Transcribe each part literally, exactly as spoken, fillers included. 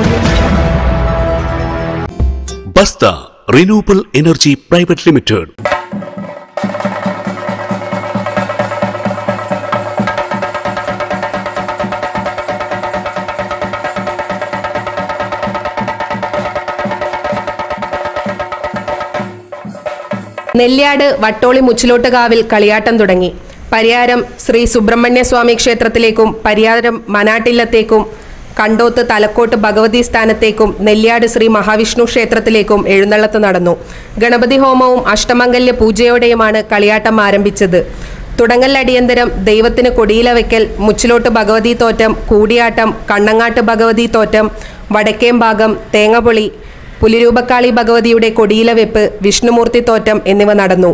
Basta Renewable Energy Private Limited. നെല്ലിയാട് Vattoli മുച്ചിലോട്ടുകാവിൽ കളിയാട്ടം തുടങ്ങി. പരിയാരം ശ്രീ സുബ്രഹ്മണ്യ സ്വാമി ക്ഷേത്രത്തിലേക്കും പരിയാരം മനാട്ടില്ലത്തേക്കും കണ്ടോത്ത് തലക്കോട്ട് ഭഗവതി സ്ഥാനത്തേക്കും നെല്ലിയാട് ശ്രീ മഹാവിഷ്ണു ക്ഷേത്രത്തിലേക്കും എഴുന്നള്ളത്ത് നടന്നു. ഗണപതി ഹോമവും അഷ്ടമംഗല്യ പൂജയോടെയുമാണ് കളിയാട്ടം ആരംഭിച്ചത്. തുടങ്ങൽ അടിയന്തരം ദൈവത്തിന് കൊടിയില വയ്ക്കൽ, മുച്ചിലോട്ട് ഭഗവതി തോറ്റം, കൂടിയാട്ടം, കണ്ണങ്ങാട്ട് ഭഗവതി തോറ്റം, വടക്കേംഭാഗം, തേങ്ങപൊളി, പുലിരൂപക്കാളി ഭഗവതിയുടെ കൊടിയില വെപ്പ്, വിഷ്ണുമൂർത്തി തോറ്റം എന്നിവ നടന്നു.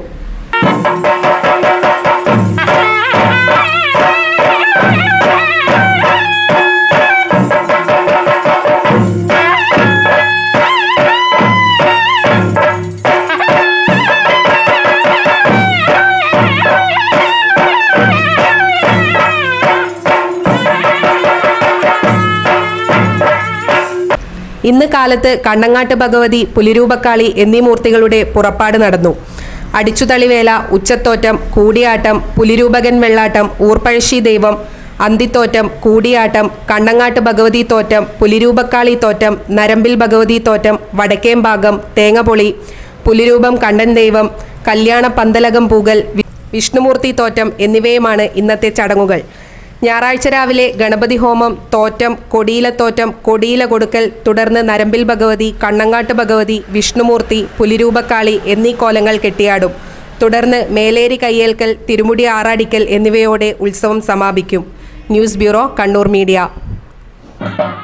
ഇന്ന് കാലത്ത് കണ്ണങ്ങാട്ട് ഭഗവതി, പുലിരൂപക്കാളി എന്നീ മൂർത്തികളുടെ പുറപ്പാട് നടന്നു. അടിച്ചുതളിവേല, ഉച്ചത്തോറ്റം, കൂടിയാട്ടം, പുലിരൂപകൻ വെള്ളാട്ടം, ഊർപ്പഴശ്ശി ദൈവം, അന്തിത്തോറ്റം, കൂടിയാട്ടം, കണ്ണങ്ങാട്ട് ഭഗവതി തോറ്റം, പുലിരൂപക്കാളി തോറ്റം, നരമ്പിൽ ഭഗവതി തോറ്റം, വടക്കേംഭാഗം, തേങ്ങപൊളി, പുലിരൂപം കണ്ടൻ ദൈവം, കല്യാണ പന്തലകം പൂകൽ, വിഷ്ണുമൂർത്തി തോറ്റം എന്നിവയുമാണ് ഇന്നത്തെ ചടങ്ങുകൾ. ഞായറാഴ്ച രാവിലെ ഗണപതി ഹോമം, തോറ്റം, കൊടിയിലത്തോറ്റം, കൊടിയില കൊടുക്കൽ, തുടർന്ന് നരമ്പിൽ ഭഗവതി, കണ്ണങ്ങാട്ട് ഭഗവതി, വിഷ്ണുമൂർത്തി, പുലിരൂപക്കാളി എന്നീ കോലങ്ങൾ കെട്ടിയാടും. തുടർന്ന് മേലേരി കയ്യേൽക്കൽ, തിരുമുടി ആറാടിക്കൽ എന്നിവയോടെ ഉത്സവം സമാപിക്കും. News bureau, Kannur media.